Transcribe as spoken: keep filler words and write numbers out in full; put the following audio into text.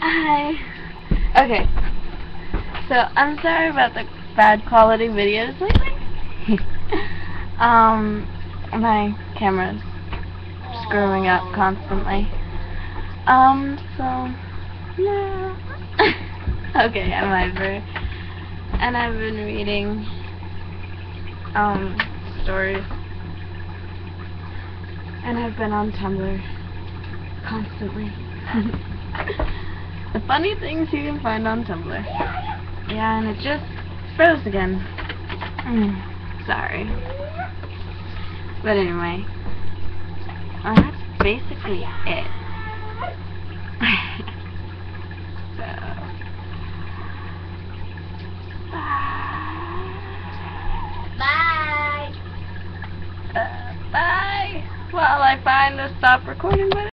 Hi. Okay. So I'm sorry about the bad quality videos lately. um, my camera's screwing up constantly. Um, so yeah. Okay, I'm over. And I've been reading um stories. And I've been on Tumblr constantly. The funny things you can find on Tumblr. Yeah, and it just froze again. Mm, sorry. But anyway, well, that's basically it. So, Bye. uh, bye. While I find the stop recording button.